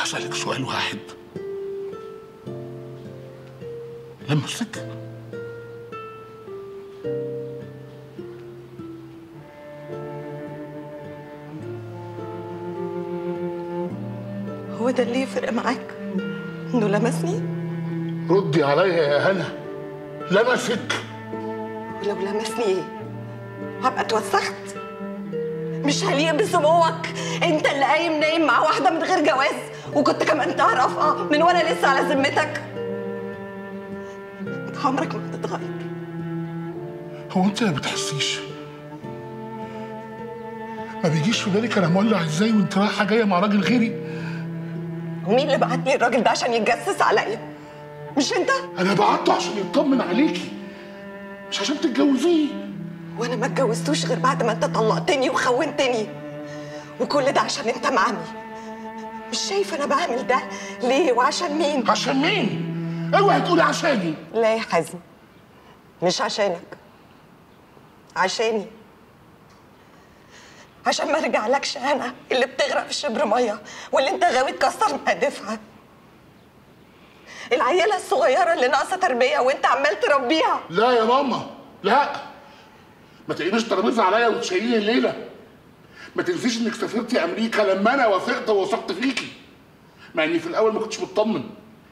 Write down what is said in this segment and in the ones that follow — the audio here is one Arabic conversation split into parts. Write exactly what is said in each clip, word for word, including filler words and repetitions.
هسألك سؤال واحد. لما السجن هو ده اللي يفرق معاك؟ انه لمسني؟ ردي عليا يا هنا. لمسك؟ ولو لمسني ايه؟ هبقى اتوسخت؟ مش هليق بسموك. انت اللي قايم نايم مع واحده من غير جواز، وكنت كمان تعرفها من وانا لسه على ذمتك. انت عمرك ما هتتغير. هو انت ما بتحسيش؟ ما بيجيش في بالك انا مولع ازاي وانت رايحه جايه مع راجل غيري؟ ومين اللي بعت لي الراجل ده عشان يتجسس عليا؟ مش انت؟ انا بعته عشان يطمن عليكي، مش عشان تتجوزيه. وانا ما اتجوزتوش غير بعد ما انت طلقتني وخونتني، وكل ده عشان انت معمي. مش شايف انا بعمل ده ليه وعشان مين؟ عشان مين؟ اوعي تقولي عشاني. لا يا حازم، مش عشانك، عشاني. عشان ما ارجعلكش انا اللي بتغرق في شبر ميه واللي انت غاوي تكسر مقادفها. العيله الصغيره اللي ناقصه تربيه وانت عمال تربيها. لا يا ماما، لا، ما تقلبيش ترابيزه عليا وتشيليني الليله. ما تنسيش انك سافرتي امريكا لما انا وافقت ووثقت فيكي، مع اني في الاول ما كنتش مطمن.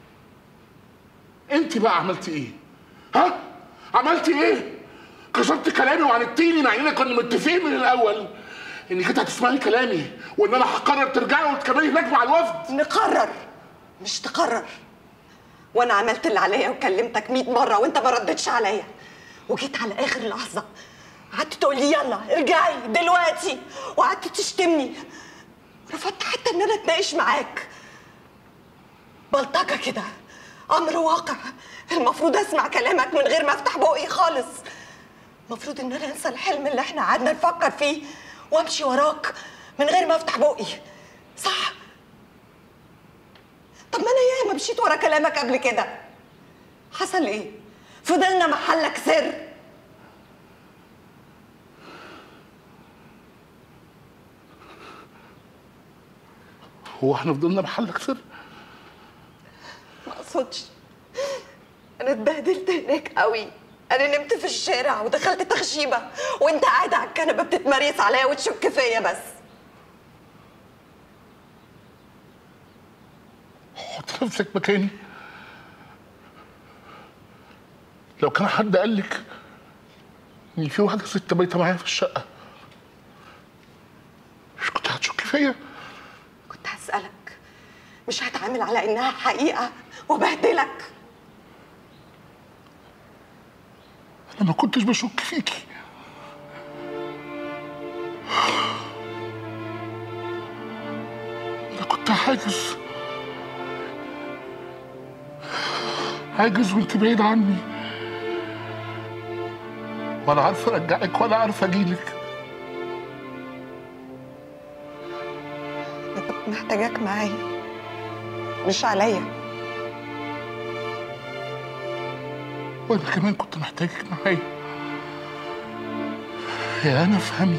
انت بقى عملتي ايه؟ ها؟ عملتي ايه؟ كسرت كلامي وعندتيني مع اننا كنا متفقين من الاول انك انت هتسمعي كلامي وان انا هقرر ترجعي وتكملي هناك مع الوفد. نقرر مش تقرر. وانا عملت اللي عليا وكلمتك مية مره وانت ما ردتش عليا، وجيت على اخر لحظه قعدت تقول لي يلا ارجعي دلوقتي، وقعدت تشتمني. رفضت حتى ان انا اتناقش معاك. بلطجه كده، امر واقع. المفروض اسمع كلامك من غير ما افتح بقي خالص. المفروض ان انا انسى الحلم اللي احنا قعدنا نفكر فيه وامشي وراك من غير ما افتح بقي، صح؟ طب ما انا ياما مشيت ورا كلامك قبل كده. حصل ايه؟ فضلنا محلك سر. هو احنا فضلنا محلك سر؟ ما اقصدش. انا اتبهدلت هناك قوي. انا نمت في الشارع ودخلت تخشيبه وانت قاعد على الكنبه بتتمريس عليا وتشك فيا بس. حط نفسك مكاني. لو كان حد قال لك ان في واحده ست بايته معايا في الشقه، مش كنت هتشكي فيا؟ كنت هسألك، مش هتعامل على انها حقيقه وبهدلك. انا ما كنتش بشك فيكي. انا كنت حاجز حاجز وانت بعيد عني، ولا عارفه ارجعك ولا عارفه اجيلك. انا كنت محتاجاك معايا مش عليا. وانا كمان كنت محتاجك معايا. يا انا افهمي،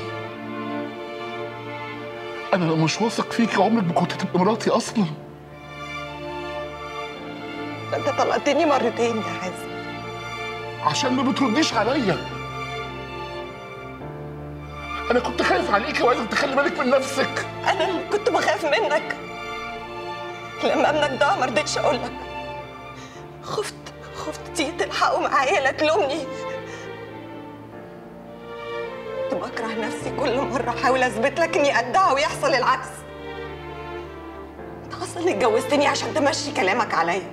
انا لو مش واثق فيكي عمرك ما كنت هتبقي مراتي اصلا. انت طلقتني مرتين يا حازم عشان ما بترديش عليا. انا كنت خايف عليكي وعايزك تخلي بالك من نفسك. انا اللي كنت بخاف منك. لما ابنك ضاع ما رضيتش اقول لك. خفت خفت تيجي تلحقه معايا لا تلومني. كنت بكره نفسي كل مره احاول اثبت لك اني قدها ويحصل العكس. انت اصلا اتجوزتني عشان تمشي كلامك عليا.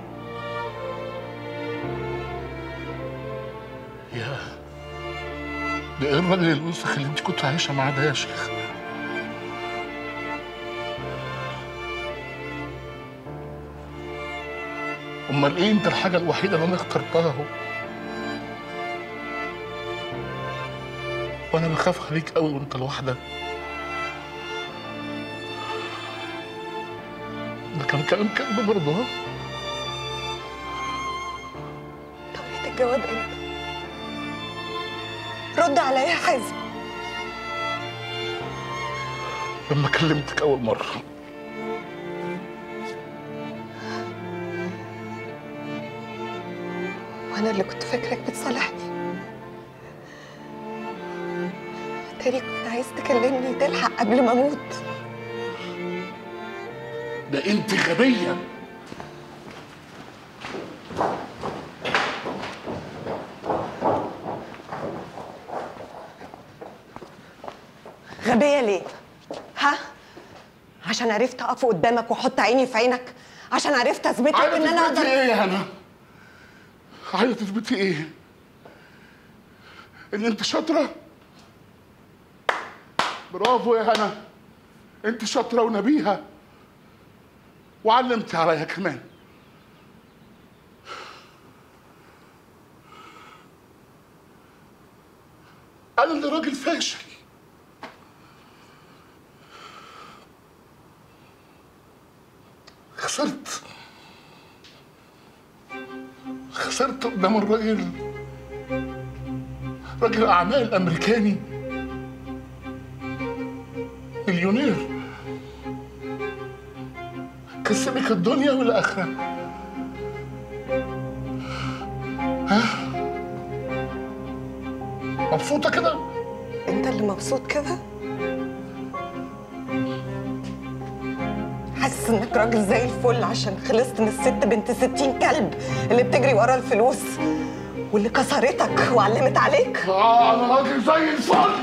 يا ده ايه الراجل الوسخ اللي انت كنت عايشه معاه ده يا شيخ؟ امال ايه انت الحاجه الوحيده اللي انا اخترتها اهو. وانا بخاف عليك قوي وانت لوحدك. ده كان كلام كذب برضه. ها؟ طريقة الجواب امتى؟ رد عليا يا حازم. لما كلمتك اول مره. وانا اللي كنت فاكرك بتصالحني، تاني كنت عايز تكلمني تلحق قبل ما اموت. ده انت غبيه. غبيه ليه؟ ها؟ عشان عرفت اقف قدامك واحط عيني في عينك؟ عشان عرفت اثبت لك ان انا عايزه اقدر؟ تثبتي ايه يا هنا؟ عايزه تثبتي ايه؟ ان انت شاطره؟ برافو يا هنا، انت شاطره ونبيهه وعلمتي عليا كمان. انا اللي راجل فاشل، خسرت خسرت قدام الراجل، راجل اعمال امريكاني مليونير كسبك الدنيا والاخره. ها؟ مبسوطه كده؟ انت اللي مبسوط كده؟ حاسس انك راجل زي الفل عشان خلصت من الست بنت ستين كلب اللي بتجري ورا الفلوس واللي كسرتك وعلمت عليك؟ اه انا راجل زي الفل،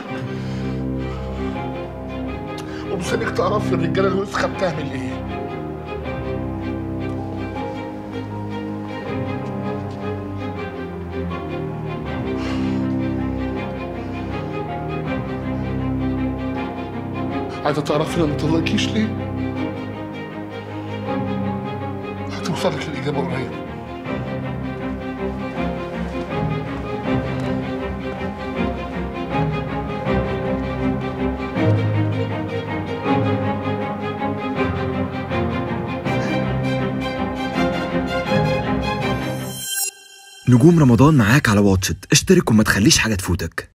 ومسابق تعرف الرجاله الوسخه بتعمل ايه. عايزه تعرفي انا ما طلقكيش ليه؟ هتوصلك الاجابه قريب. نجوم رمضان معاك على واتشت، اشترك وما تخليش حاجة تفوتك.